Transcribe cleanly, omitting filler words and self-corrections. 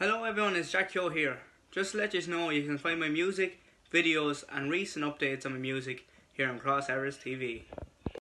Hello everyone, it's Keogh here. Just to let you know, you can find my music, videos and recent updates on my music here on CrossErrisTV.